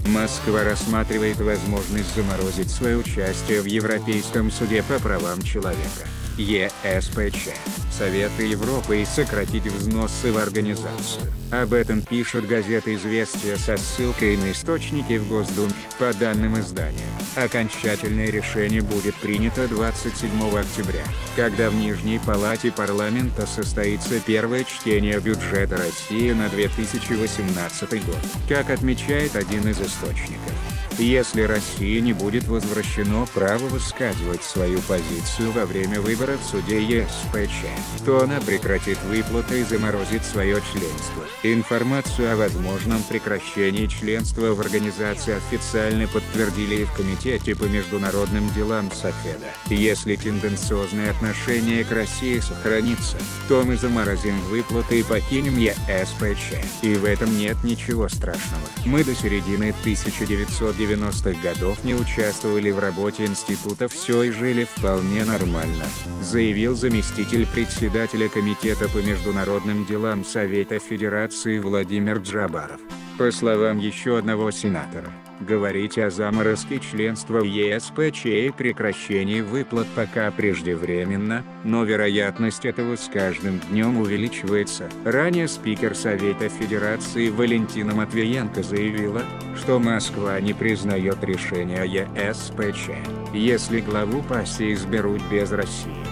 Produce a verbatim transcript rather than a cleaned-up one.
Москва рассматривает возможность заморозить свое участие в Европейском суде по правам человека, Е С П Ч, Совета Европы, и сократить взносы в организацию. Об этом пишет газета «Известия» со ссылкой на источники в Госдуме. По данным издания, окончательное решение будет принято двадцать седьмого октября, когда в Нижней палате парламента состоится первое чтение бюджета России на две тысячи восемнадцатый год. Как отмечает один из источников, если России не будет возвращено право высказывать свою позицию во время выборов в суде Е С П Ч, то она прекратит выплаты и заморозит свое членство. Информацию о возможном прекращении членства в организации официально подтвердили и в Комитете по международным делам Софеда. Если тенденциозное отношение к России сохранится, то мы заморозим выплаты и покинем Е С П Ч. И в этом нет ничего страшного. Мы до середины тысяча девятьсот девяностых годов не участвовали в работе института, все и жили вполне нормально, заявил заместитель председателя Комитета по международным делам Совета Федерации Владимир Джабаров. По словам еще одного сенатора, говорить о заморозке членства в Е С П Ч и прекращении выплат пока преждевременно, но вероятность этого с каждым днем увеличивается. Ранее спикер Совета Федерации Валентина Матвиенко заявила, что Москва не признает решение о Е С П Ч, если главу ПАСЕ изберут без России.